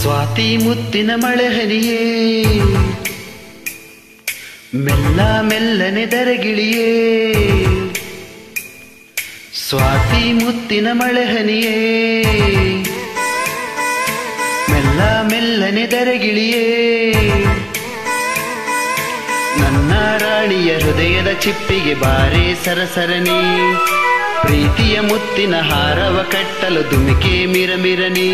ಸ್ವಾತಿ ಮುತ್ತಿನ ಮಳೆ ಹನಿಯೇ ಮೆಲ್ಲ ಮೆಲ್ಲನೆ ದರಗಿಳಿಯೇ ಸ್ವಾತಿ ಮುತ್ತಿನ ಮಳೆ ಹನಿಯೇ ಮೆಲ್ಲ ಮೆಲ್ಲನೆ ದರಗಿಳಿಯೇ ನನ್ನ ರಾಣಿಯ ಹೃದಯದ ಚಿಪ್ಪಿಗೆ ಬಾರೆ ಸರಸರನಿ ಪ್ರೀತಿಯ ಮುತ್ತಿನ ಹಾರವ ಕಟ್ಟಲು ಧುಮಿಕೆ ಮಿರಮಿರನಿ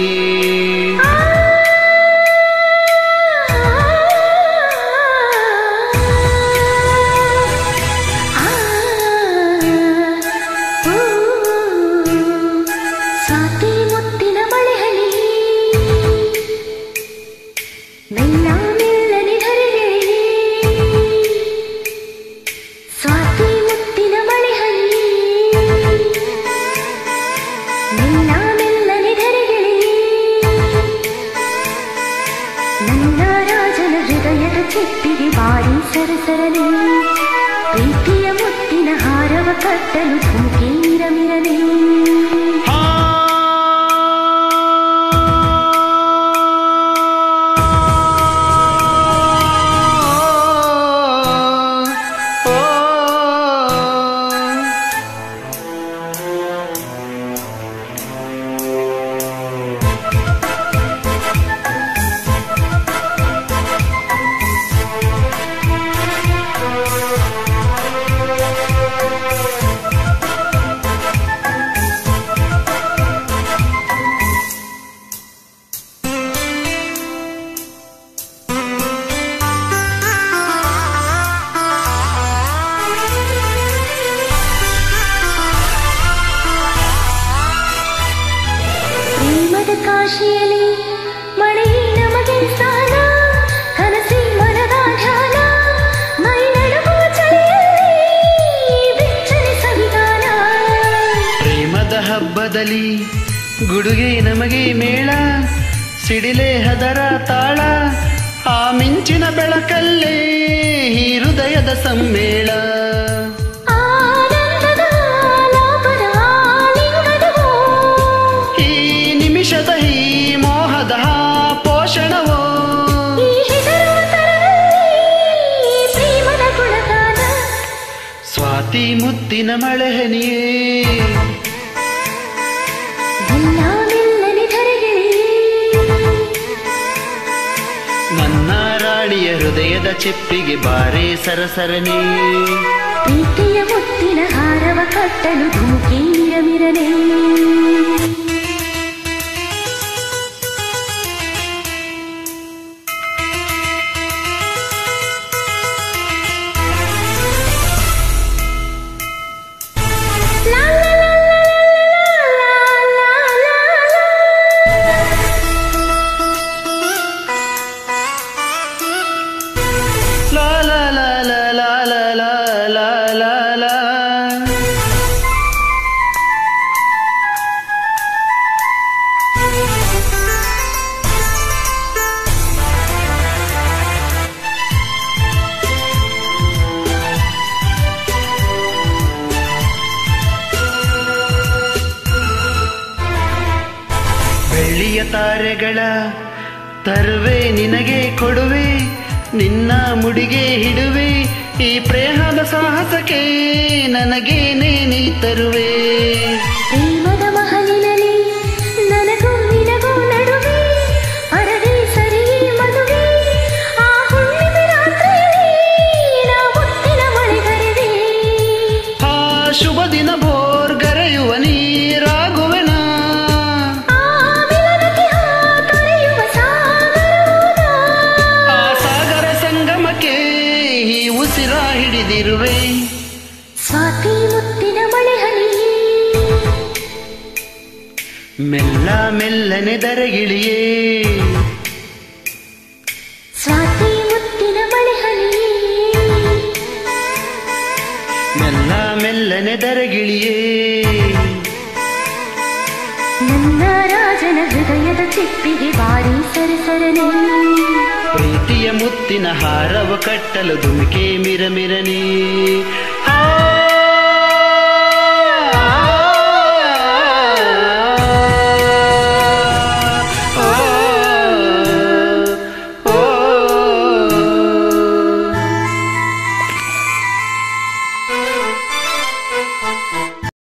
ಚಿಪ್ಪಿಗೆ ಬಾರಿ ಸರಸರನೆ ಪ್ರೀತಿಯ ಮುತ್ತಿನ ಹಾರವ ಕಟ್ಟಲು ಧುಮುಕಿ ಮಿರಮಿರನೆ ಕಾಶಿಯಲ್ಲಿ ಮಳೆ ನಮಗೆ ಸ್ನಾನ ಕನಸಿ ಮನದ ಧ್ಯಾನ ಮೈ ನಡುಗುವ ಚಳಿಯಲ್ಲಿ ಬಿಚ್ಚನೆ ಸವಿಗಾನ ಪ್ರೇಮದ ಹಬ್ಬದಲ್ಲಿ ಗುಡುಗೆ ನಮಗೆ ಮೇಳ ಸಿಡಿಲೆ ಹದರ ತಾಳ ಆ ಮಿಂಚಿನ ಬೆಳಕಲ್ಲೇ ಈ ಹೃದಯದ ಸಮ್ಮೇಳ ಸ್ವಾತಿ ಮುತ್ತಿನ ಮಳೆ ಹನಿಯೇ ನನ್ನ ರಾಣಿಯ ಹೃದಯದ ಚಿಪ್ಪಿಗೆ ಬಾರೆ ಸರಸರನೆ ಪ್ರೀತಿಯ ಮುತ್ತಿನ ಹಾರವ ಕಟ್ಟಲು ಧುಮುಕಿ ಮಿರಮಿರನೆ ಬೆಳ್ಳಿಯ ತಾರೆಗಳ ತರುವೆ ನಿನಗೆ ಕೊಡುವೆ ನಿನ್ನ ಮುಡಿಗೆ ಹಿಡುವೆ ಈ ಪ್ರೇಮದ ಸಾಹಸಕ್ಕೆ ನನಗೇನೇ ನೀ ತರುವೆ ಪ್ರೇಮದ ಮಹಲಿನಲ್ಲಿ ನನಗೂ ನಿನಗೂ ನಡುವೆ ಅರಳಿ ಸರಿ ಮದುವೆ ಆ ಹುಣ್ಣಿಮೆ ರಾತ್ರಿಯಲ್ಲಿ ನಾ ಮುತ್ತಿನ ಮಳೆಗರೆವೆ ಆ ಶುಭ ದಿನ ಭೋರ್ಗರೆಯುವ ನೀರಾಗುವೆನ ಹಿಡಿದಿರುವೆ ಸ್ವಾತಿ ಮುತ್ತಿನ ಮಳೆ ಹನಿ ಮೆಲ್ಲ ಮೆಲ್ಲನೆ ದರಗಿಳಿಯೇ ಸ್ವಾತಿ ಮುತ್ತಿನ ಮಳೆ ಹನಿ ಮೆಲ್ಲ ಮೆಲ್ಲನೆ ದರಗಿಳಿಯೇ ನನ್ನ ರಾಜನ ಹೃದಯದ ಚಿಪ್ಪಿಗೆ ಬಾರಿ ಸರಸರನೆ ಪ್ರೀತಿಯ ಮುತ್ತಿನ ಹಾರವ ಕಟ್ಟಲು ಧುಮಿಕೆ ಮಿರಮಿರನಿ